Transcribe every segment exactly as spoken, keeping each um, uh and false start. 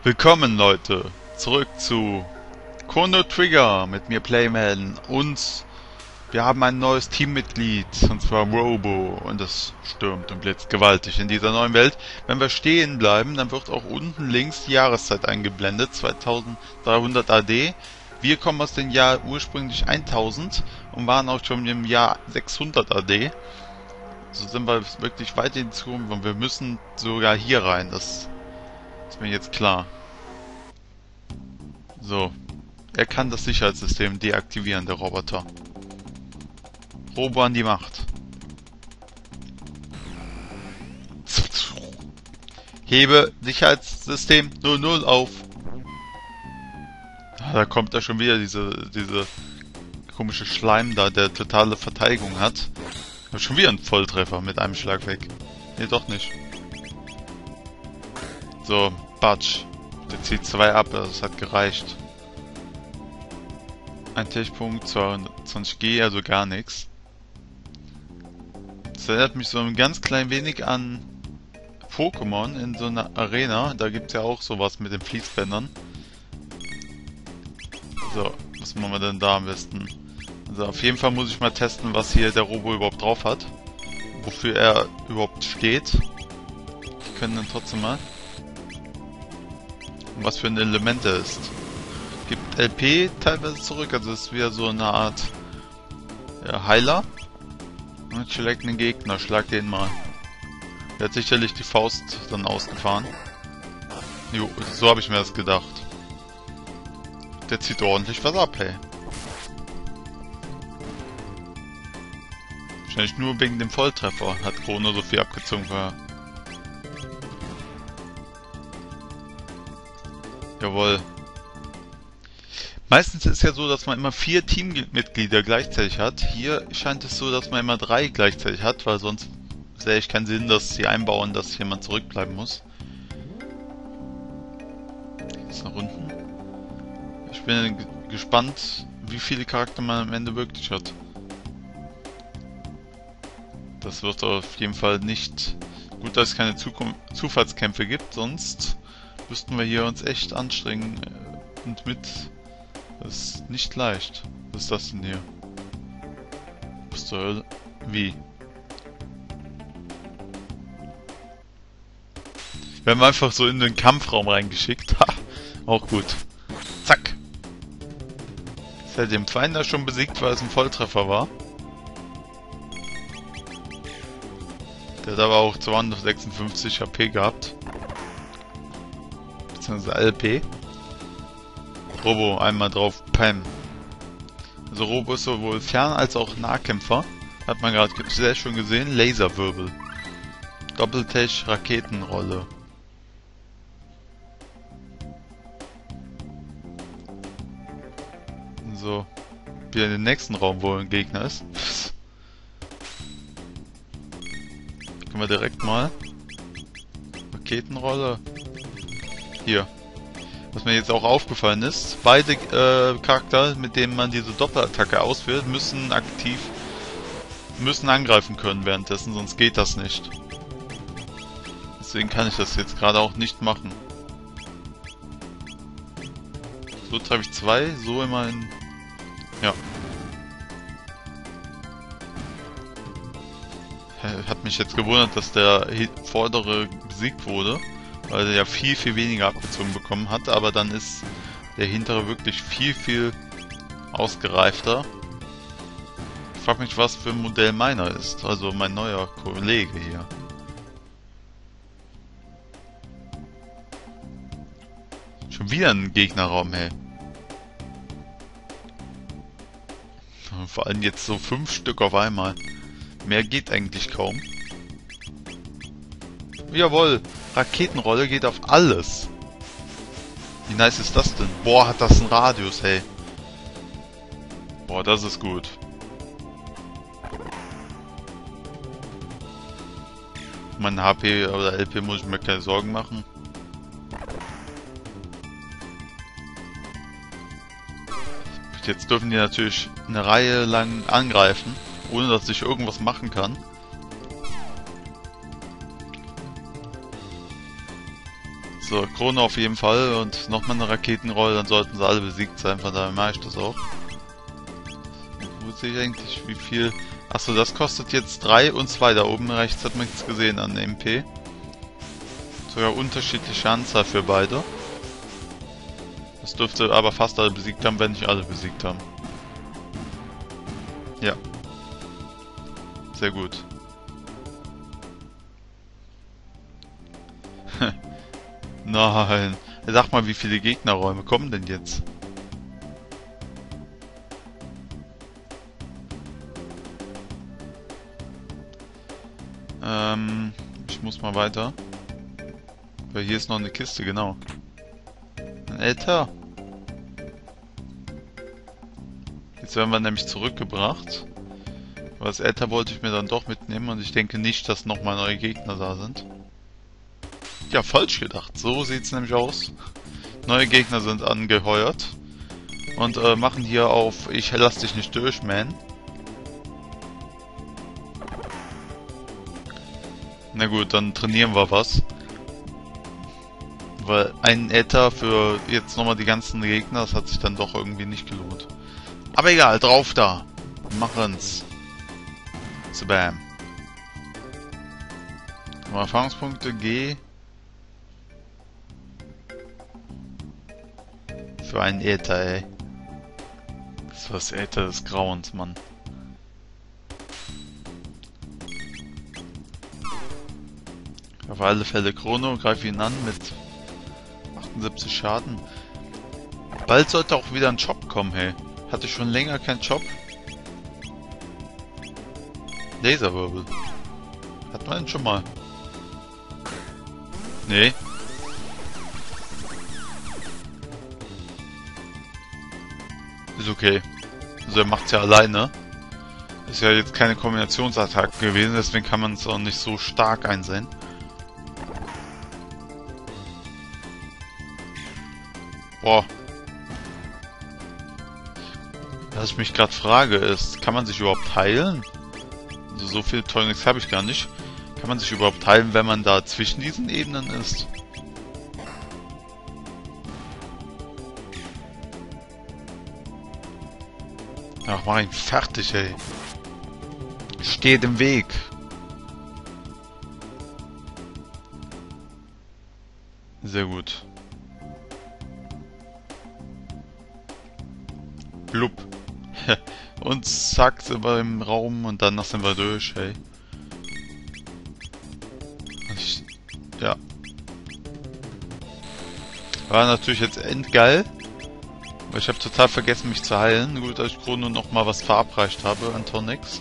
Willkommen Leute, zurück zu Chrono Trigger mit mir Playman und wir haben ein neues Teammitglied, und zwar Robo, und das stürmt und blitzt gewaltig in dieser neuen Welt. Wenn wir stehen bleiben, dann wird auch unten links die Jahreszeit eingeblendet, zweitausenddreihundert A D. Wir kommen aus dem Jahr ursprünglich tausend und waren auch schon im Jahr sechshundert A D. So sind wir wirklich weit in die Zukunft und wir müssen sogar hier rein, das ist mir jetzt klar. So, er kann das Sicherheitssystem deaktivieren, der Roboter. Robo an die Macht. Hebe Sicherheitssystem null null auf. Ah, da kommt da schon wieder diese, diese komische Schleim da, der totale Verteidigung hat. Ich hab schon wieder einen Volltreffer mit einem Schlag weg. Nee, doch nicht. So, Batsch. Der zieht zwei ab, also das hat gereicht. Ein Techpunkt, zweihundertzwanzig G, also gar nichts. Das erinnert mich so ein ganz klein wenig an Pokémon in so einer Arena. Da gibt es ja auch sowas mit den Fließbändern. So, was machen wir denn da am besten? Also auf jeden Fall muss ich mal testen, was hier der Robo überhaupt drauf hat. Wofür er überhaupt steht. Wir können dann trotzdem mal. Und was für ein Element er ist. Gibt L P teilweise zurück, also ist wieder so eine Art ja, Heiler. Und schlägt einen Gegner, schlag den mal. Der hat sicherlich die Faust dann ausgefahren. Jo, so habe ich mir das gedacht. Der zieht ordentlich was ab, hey. Wahrscheinlich nur wegen dem Volltreffer hat Chrono so viel abgezogen vorher. Jawohl. Meistens ist es ja so, dass man immer vier Teammitglieder gleichzeitig hat. Hier scheint es so, dass man immer drei gleichzeitig hat, weil sonst sehe ich keinen Sinn, dass sie einbauen, dass jemand zurückbleiben muss. Jetzt nach unten. Ich bin gespannt, wie viele Charakter man am Ende wirklich hat. Das wird auf jeden Fall nicht gut, dass es keine Zukunft Zufallskämpfe gibt, sonst müssten wir hier uns echt anstrengen und mit... Das ist nicht leicht. Was ist das denn hier? Was zur Hölle? Wie? Wir haben einfach so in den Kampfraum reingeschickt. Ha! Auch gut. Zack! Ist er dem Feind da schon besiegt, weil es ein Volltreffer war? Der hat aber auch zweihundertsechsundfünfzig H P gehabt. Beziehungsweise L P. Robo, einmal drauf, Pam. Also Robo ist sowohl Fern- als auch Nahkämpfer. Hat man gerade sehr schön gesehen. Laserwirbel. Doppeltech, Raketenrolle. So. Wieder in den nächsten Raum, wo ein Gegner ist. Können wir direkt mal. Raketenrolle. Hier. Was mir jetzt auch aufgefallen ist, beide äh, Charakter, mit denen man diese Doppelattacke ausführt, müssen aktiv, müssen angreifen können währenddessen, sonst geht das nicht. Deswegen kann ich das jetzt gerade auch nicht machen. So treffe ich zwei, so immer in... Ja. Hat mich jetzt gewundert, dass der vordere besiegt wurde. Weil er ja viel, viel weniger abgezogen bekommen hat, aber dann ist der hintere wirklich viel, viel ausgereifter. Ich frage mich, was für ein Modell meiner ist, also mein neuer Kollege hier. Schon wieder ein Gegnerraum, hey. Vor allem jetzt so fünf Stück auf einmal. Mehr geht eigentlich kaum. Jawohl! Raketenrolle geht auf alles. Wie nice ist das denn? Boah, hat das einen Radius, hey. Boah, das ist gut. Mein H P oder L P muss ich mir keine Sorgen machen. Jetzt dürfen die natürlich eine Reihe lang angreifen, ohne dass ich irgendwas machen kann. So, Krone auf jeden Fall und nochmal eine Raketenrolle, dann sollten sie alle besiegt sein, von daher mache ich das auch. Wo sehe ich eigentlich wie viel... Achso, das kostet jetzt drei und zwei. Da oben rechts hat man nichts gesehen an M P. Sogar unterschiedliche Anzahl für beide. Das dürfte aber fast alle besiegt haben, wenn nicht alle besiegt haben. Ja. Sehr gut. Nein. Sag mal, wie viele Gegnerräume kommen denn jetzt? Ähm, ich muss mal weiter. Weil hier ist noch eine Kiste, genau. Ein Äther. Jetzt werden wir nämlich zurückgebracht. Aber das Äther wollte ich mir dann doch mitnehmen und ich denke nicht, dass nochmal neue Gegner da sind. Ja, falsch gedacht. So sieht's nämlich aus. Neue Gegner sind angeheuert. Und äh, machen hier auf Ich lass dich nicht durch, man. Na gut, dann trainieren wir was. Weil ein Äther für jetzt nochmal die ganzen Gegner, das hat sich dann doch irgendwie nicht gelohnt. Aber egal, drauf da. Machen's. Spam. Erfahrungspunkte G. Für einen Äther, ey. Das ist was Äther des Grauens, Mann. Auf alle Fälle Chrono, greife ihn an mit achtundsiebzig Schaden. Bald sollte auch wieder ein Job kommen, hey. Hatte schon länger keinen Job. Laserwirbel. Hat man den schon mal? Nee. Ist okay. Also er macht's ja alleine. Ist ja jetzt keine Kombinationsattacke gewesen, deswegen kann man es auch nicht so stark einsehen. Boah. Was ich mich gerade frage ist, kann man sich überhaupt heilen? Also so viel Tonics habe ich gar nicht. Kann man sich überhaupt heilen, wenn man da zwischen diesen Ebenen ist? Ach, mach ihn fertig, ey. Steht im Weg. Sehr gut. Blub. Und zack, sind wir im Raum und danach sind wir durch, hey. Ich, ja. War natürlich jetzt endgeil. Aber ich habe total vergessen, mich zu heilen. Gut, dass ich Chrono noch mal was verabreicht habe an Tonics.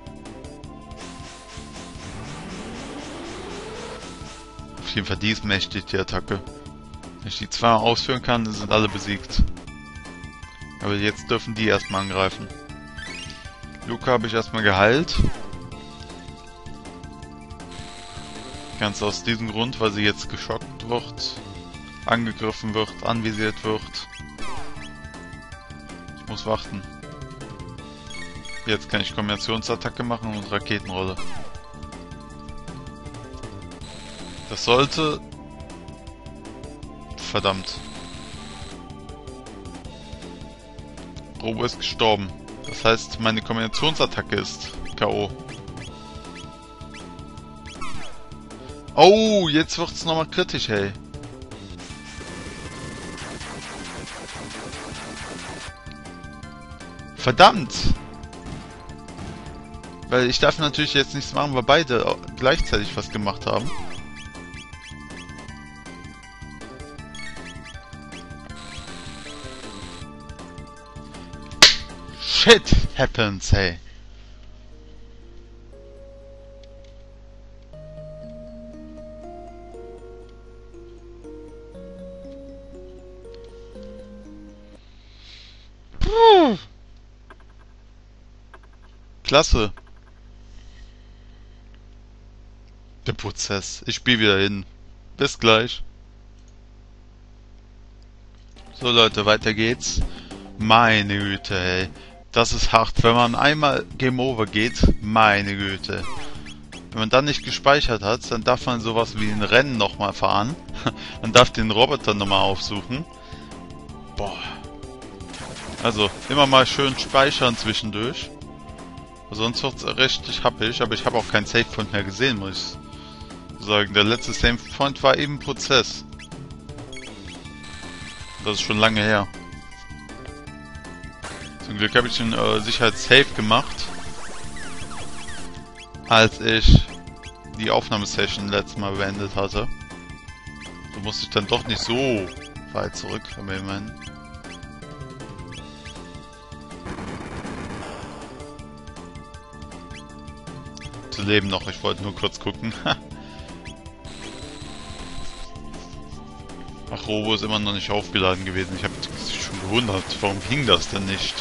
Auf jeden Fall, die ist mächtig, die Attacke. Wenn ich die zweimal ausführen kann, sind alle besiegt. Aber jetzt dürfen die erstmal angreifen. Luca habe ich erstmal geheilt. Ganz aus diesem Grund, weil sie jetzt geschockt wird, angegriffen wird, anvisiert wird. Ich muss warten. Jetzt kann ich Kombinationsattacke machen und Raketenrolle. Das sollte... Verdammt. Robo ist gestorben. Das heißt, meine Kombinationsattacke ist K O. Oh, jetzt wird's nochmal kritisch, hey. Verdammt! Weil ich darf natürlich jetzt nichts machen, weil beide gleichzeitig was gemacht haben. Shit happens, hey. Puh. Klasse. Der Prozess. Ich spiele wieder hin. Bis gleich. So Leute, weiter geht's. Meine Güte, ey. Das ist hart. Wenn man einmal Game Over geht, meine Güte. Wenn man dann nicht gespeichert hat, dann darf man sowas wie ein Rennen nochmal fahren. Man darf den Roboter nochmal aufsuchen. Boah. Also, immer mal schön speichern zwischendurch. Sonst wird es richtig happig, aber ich habe auch keinen Save Point mehr gesehen, muss ich sagen. Der letzte Save Point war eben Prozess. Das ist schon lange her. Zum Glück habe ich den äh, Sicherheits-Safe gemacht, als ich die Aufnahmesession letztes Mal beendet hatte. Da musste ich dann doch nicht so weit zurück, wenn wir meinen. Zu leben noch, ich wollte nur kurz gucken. Ach, Robo ist immer noch nicht aufgeladen gewesen. Ich habe mich schon gewundert, warum ging das denn nicht?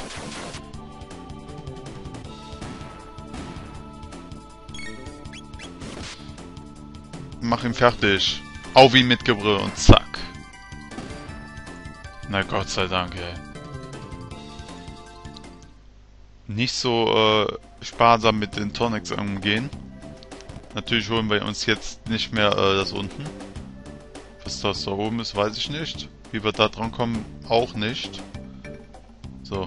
Mach ihn fertig. Auf ihn mit Gebrüll und zack. Na Gott sei Dank, ey. Nicht so äh, sparsam mit den Tonics umgehen. Natürlich holen wir uns jetzt nicht mehr äh, das unten. Was das da oben ist, weiß ich nicht. Wie wir da dran kommen, auch nicht. So.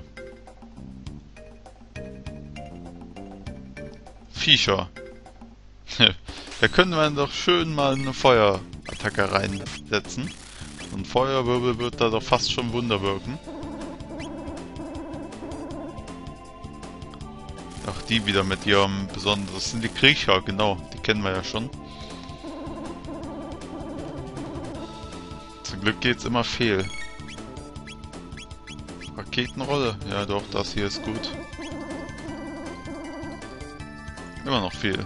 Viecher. Da können wir doch schön mal eine Feuerattacke reinsetzen. So ein Feuerwirbel wird da doch fast schon Wunder wirken. Ach, die wieder mit ihrem besonderen... Das sind die Kriecher, genau. Die kennen wir ja schon. Zum Glück geht's immer fehl. Raketenrolle? Ja doch, das hier ist gut. Immer noch fehl.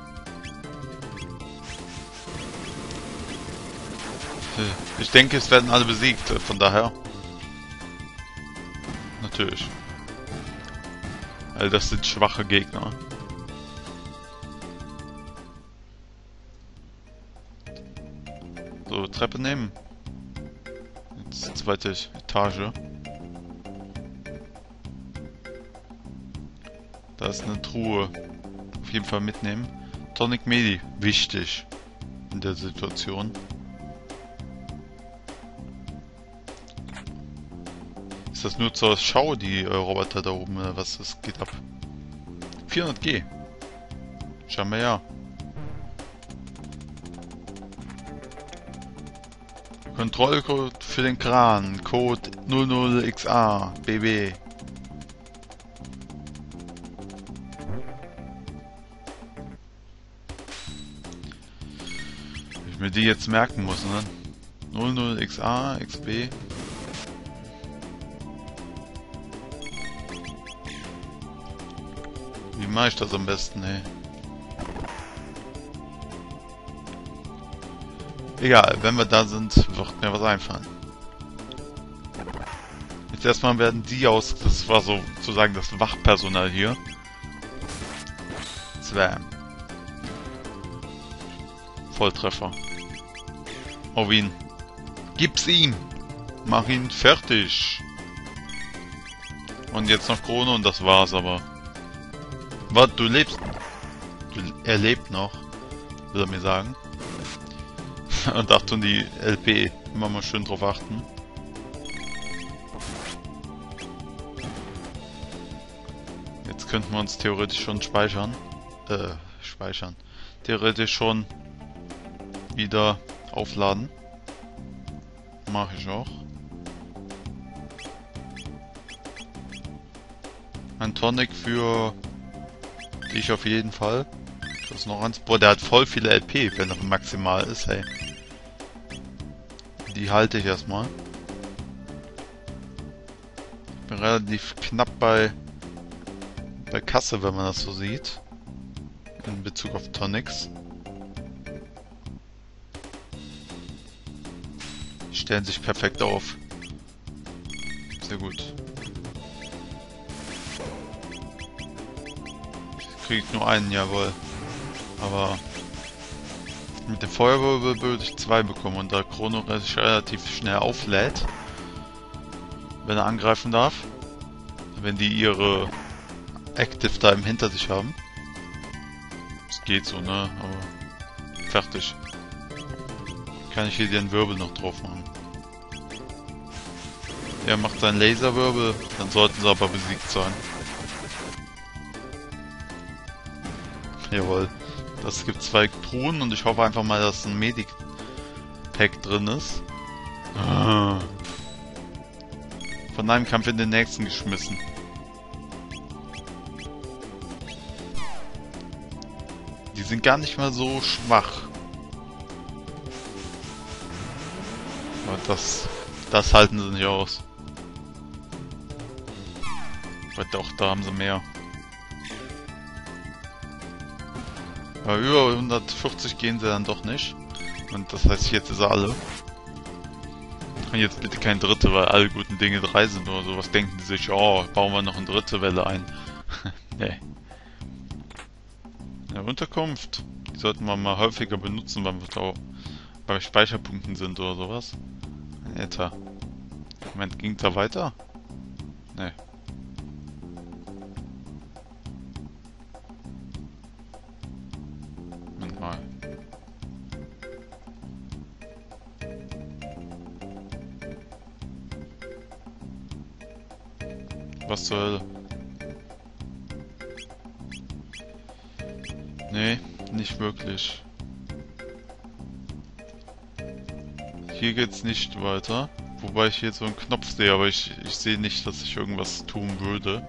Ich denke, es werden alle besiegt, von daher. Natürlich. Weil das sind schwache Gegner. So, Treppe nehmen. Jetzt zweite Etage. Da ist eine Truhe. Auf jeden Fall mitnehmen. Tonic Medi. Wichtig. In der Situation. Ist das nur zur Schau, die äh, Roboter da oben, oder was? Das geht ab. vierhundert G. Scheinbar ja. Kontrollcode für den Kran. Code null null X A. B B. Ich mir die jetzt merken muss, ne? null null X A, X B. Wie mache ich das am besten, ey? Egal, wenn wir da sind, wird mir was einfallen. Jetzt erstmal werden die aus, das war so sozusagen das Wachpersonal hier. Zwam. Volltreffer. Auf ihn. Gib's ihm! Mach ihn fertig! Und jetzt noch Krone und das war's aber. Was, du lebst? Du, er lebt noch, will er mir sagen. Und Achtung, die L P, immer mal schön drauf achten. Jetzt könnten wir uns theoretisch schon speichern. Äh, speichern. Theoretisch schon wieder aufladen. Mache ich auch. Ein Tonic für dich auf jeden Fall. Das ist noch eins. Boah, der hat voll viele L P, wenn er maximal ist, hey. Die halte ich erstmal. Ich bin relativ knapp bei bei Kasse, wenn man das so sieht. In Bezug auf Tonics. Die stellen sich perfekt auf. Sehr gut. Kriege ich nur einen, jawohl. Aber mit der Feuerwirbel würde ich zwei bekommen und da Chrono sich relativ schnell auflädt, wenn er angreifen darf, wenn die ihre Active Time hinter sich haben. Es geht so, ne? Aber fertig. Kann ich hier den Wirbel noch drauf machen. Er macht seinen Laserwirbel, dann sollten sie aber besiegt sein. Jawohl. Das gibt zwei Truhen und ich hoffe einfach mal, dass ein Medic-Pack drin ist. Ah. Von einem Kampf in den nächsten geschmissen. Die sind gar nicht mal so schwach. Aber das, das halten sie nicht aus. Aber doch, da haben sie mehr. Aber über hundertvierzig gehen sie dann doch nicht. Und das heißt, jetzt ist er alle. Und jetzt bitte kein dritte, weil alle guten Dinge drei sind oder so. Was denken die sich? Oh, bauen wir noch eine dritte Welle ein. Nee. Ja, Unterkunft. Die sollten wir mal häufiger benutzen, wenn wir da bei Speicherpunkten sind oder sowas. Alter. Moment, ging da weiter? Nee. Moment mal. Was zur Hölle? Nee, nicht wirklich. Hier geht's nicht weiter. Wobei ich hier so einen Knopf sehe, aber ich, ich sehe nicht, dass ich irgendwas tun würde.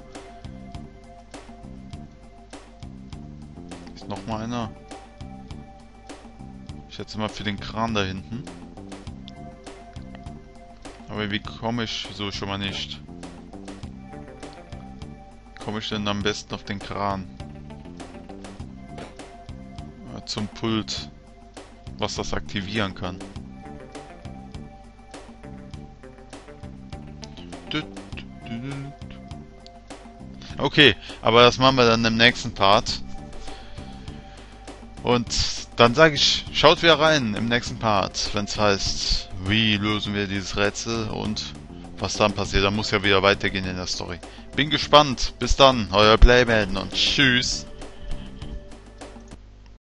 Ist noch mal einer? Ich schätze mal für den Kran da hinten. Aber wie komme ich so schon mal nicht? Komme ich denn am besten auf den Kran? Ja, zum Pult, was das aktivieren kann. Okay, aber das machen wir dann im nächsten Part. Und dann sage ich, schaut wieder rein im nächsten Part, wenn es heißt, wie lösen wir dieses Rätsel und was dann passiert. Dann muss ja wieder weitergehen in der Story. Bin gespannt. Bis dann, euer Playman und tschüss.